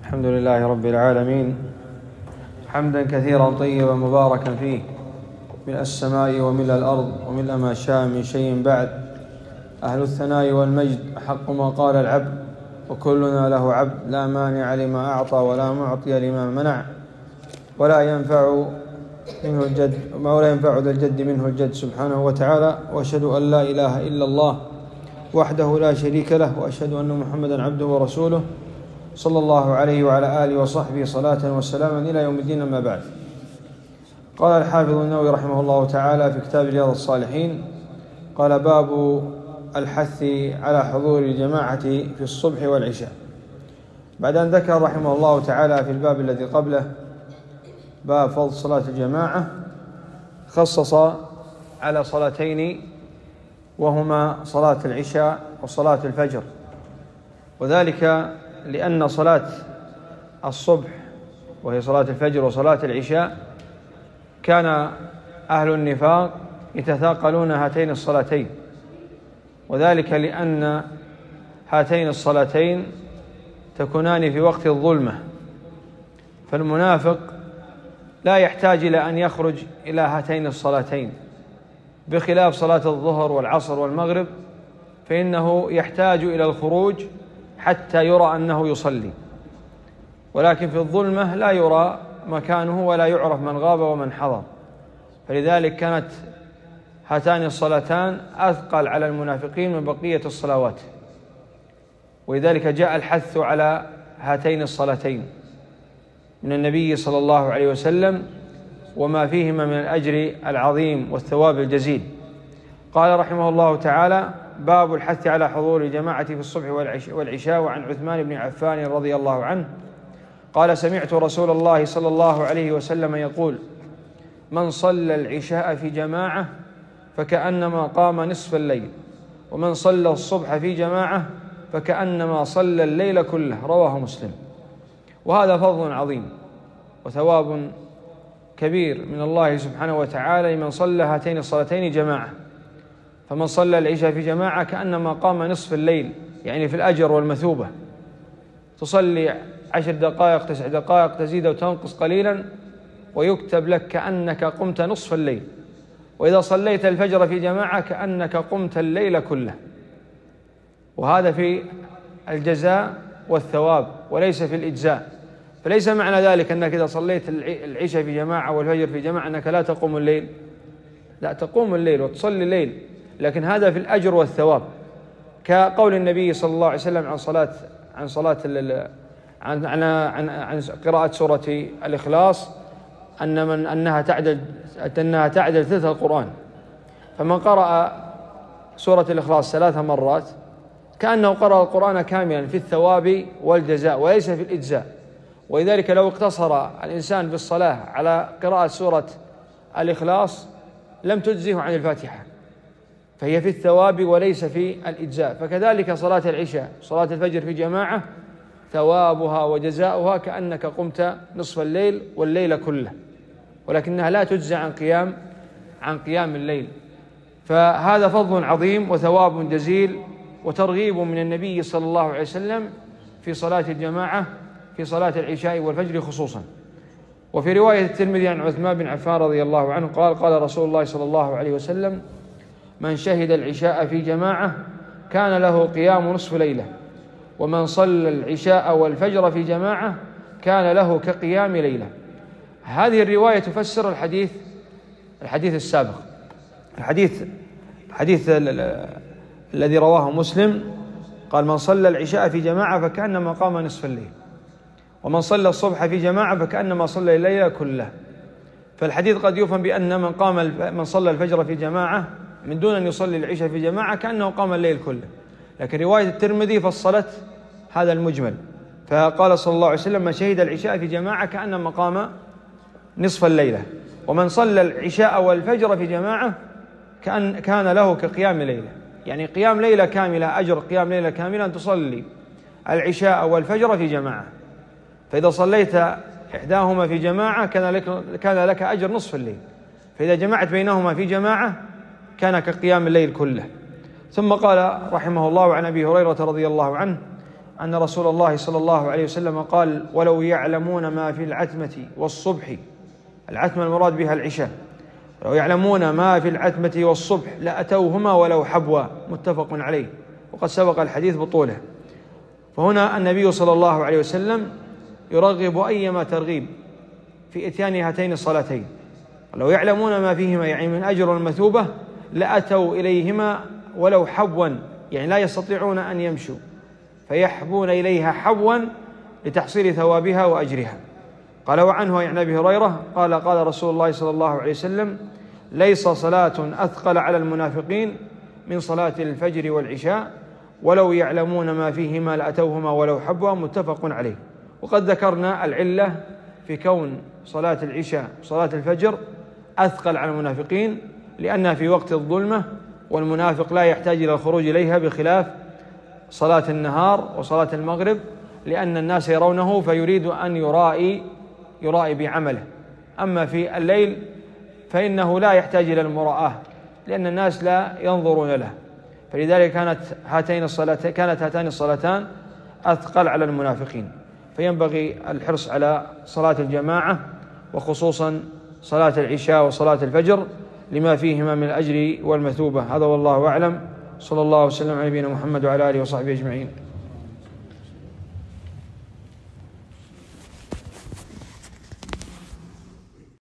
الحمد لله رب العالمين، حمدا كثيرا طيبا مباركا فيه، ملء السماء وملء الأرض وملء ما شاء من شيء بعد. أهل الثناء والمجد أحق ما قال العبد، وكلنا له عبد، لا مانع لما أعطى ولا معطي لما منع، ولا ينفع ذا الجد منه الجد سبحانه وتعالى. وأشهد أن لا إله إلا الله وحده لا شريك له، وأشهد أن محمدا عبده ورسوله صلى الله عليه وعلى آله وصحبه صلاة وسلاما إلى يوم الدين. أما بعد، قال الحافظ النووي رحمه الله تعالى في كتاب رياض الصالحين، قال: باب الحث على حضور الجماعة في الصبح والعشاء. بعد أن ذكر رحمه الله تعالى في الباب الذي قبله باب فضل صلاة الجماعة، خصص على صلاتين، وهما صلاة العشاء وصلاة الفجر، وذلك لأن صلاة الصبح وهي صلاة الفجر وصلاة العشاء كان أهل النفاق يتثاقلون هاتين الصلاتين، وذلك لأن هاتين الصلاتين تكونان في وقت الظلمة، فالمنافق لا يحتاج إلى أن يخرج إلى هاتين الصلاتين، بخلاف صلاة الظهر والعصر والمغرب فإنه يحتاج إلى الخروج حتى يرى أنه يصلي، ولكن في الظلمة لا يرى مكانه ولا يعرف من غاب ومن حضر، فلذلك كانت هاتان الصلاتان أثقل على المنافقين من بقية الصلوات، ولذلك جاء الحث على هاتين الصلاتين من النبي صلى الله عليه وسلم، وما فيهما من الأجر العظيم والثواب الجزيل. قال رحمه الله تعالى: باب الحث على حضور الجماعة في الصبح والعشاء. وعن عثمان بن عفان رضي الله عنه قال: سمعت رسول الله صلى الله عليه وسلم يقول: من صلى العشاء في جماعة فكأنما قام نصف الليل، ومن صلى الصبح في جماعة فكأنما صلى الليل كله. رواه مسلم. وهذا فضل عظيم وثواب كبير من الله سبحانه وتعالى لمن صلى هاتين الصلاتين جماعة. فمن صلى العشاء في جماعة كأنما قام نصف الليل، يعني في الأجر والمثوبة، تصلي 10 دقائق 9 دقائق تزيد وتنقص قليلا ويكتب لك كأنك قمت نصف الليل. وإذا صليت الفجر في جماعة كأنك قمت الليل كله. وهذا في الجزاء والثواب وليس في الإجزاء. فليس معنى ذلك أنك إذا صليت العشاء في جماعة والفجر في جماعة أنك لا تقوم الليل، لا، تقوم الليل وتصلي الليل، لكن هذا في الأجر والثواب، كقول النبي صلى الله عليه وسلم عن قراءة سورة الإخلاص أنها تعدل ثلث القرآن. فمن قرأ سورة الإخلاص 3 مرات كأنه قرأ القرآن كاملا في الثواب والجزاء وليس في الإجزاء. ولذلك لو اقتصر الإنسان في الصلاة على قراءة سورة الإخلاص لم تجزه عن الفاتحة، فهي في الثواب وليس في الإجزاء. فكذلك صلاة العشاء صلاة الفجر في جماعة ثوابها وجزاؤها كأنك قمت نصف الليل والليل كله، ولكنها لا تجزى عن قيام الليل. فهذا فضل عظيم وثواب جزيل وترغيب من النبي صلى الله عليه وسلم في صلاة الجماعة في صلاة العشاء والفجر خصوصا. وفي رواية الترمذي عن عثمان بن عفان رضي الله عنه قال: قال رسول الله صلى الله عليه وسلم: من شهد العشاء في جماعة كان له قيام نصف ليلة، ومن صلى العشاء والفجر في جماعة كان له كقيام ليلة. هذه الرواية تفسر الحديث السابق، الحديث الذي رواه مسلم، قال: من صلى العشاء في جماعة فكأنما قام نصف الليل، ومن صلى الصبح في جماعة فكأنما صلى الليل كله. فالحديث قد يفهم بأن من صلى الفجر في جماعة من دون أن يصلي العشاء في جماعة كأنه قام الليل كله، لكن رواية الترمذي فصلت هذا المجمل، فقال صلى الله عليه وسلم: من شهد العشاء في جماعة كأنما قام نصف الليلة، ومن صلى العشاء والفجر في جماعة كان له كقيام ليلة، يعني قيام ليلة كاملة، أجر قيام ليلة كاملة أن تصلي العشاء والفجر في جماعة. فإذا صليت إحداهما في جماعة كان لك أجر نصف الليل، فإذا جمعت بينهما في جماعة كان كقيام الليل كله. ثم قال رحمه الله: عن أبي هريرة رضي الله عنه أن رسول الله صلى الله عليه وسلم قال: ولو يعلمون ما في العتمة والصبح، العتمة المراد بها العشاء، لو يعلمون ما في العتمة والصبح لأتوهما ولو حبوا، متفق عليه، وقد سبق الحديث بطوله. فهنا النبي صلى الله عليه وسلم يرغب أيما ترغيب في إتيان هاتين الصلاتين، لو يعلمون ما فيهما يعني من أجر والمثوبة لأتوا إليهما ولو حبوا، يعني لا يستطيعون أن يمشوا فيحبون إليها حبوا لتحصيل ثوابها وأجرها. قال: وعنه عن أبي هريرة قال: قال رسول الله صلى الله عليه وسلم: ليس صلاة أثقل على المنافقين من صلاة الفجر والعشاء ولو يعلمون ما فيهما لأتوهما ولو حبوا، متفق عليه. وقد ذكرنا العلة في كون صلاة العشاء وصلاة الفجر أثقل على المنافقين، لأنها في وقت الظلمة، والمنافق لا يحتاج إلى الخروج إليها بخلاف صلاة النهار وصلاة المغرب، لأن الناس يرونه فيريد أن يرائي بعمله. أما في الليل فإنه لا يحتاج إلى المراءة، لأن الناس لا ينظرون له، فلذلك كانت هاتان الصلاتان أثقل على المنافقين. فينبغي الحرص على صلاة الجماعة، وخصوصا صلاة العشاء وصلاة الفجر، لما فيهما من الأجر والمثوبة. هذا والله أعلم. صلى الله وسلم على نبينا محمد وعلى آله وصحبه أجمعين.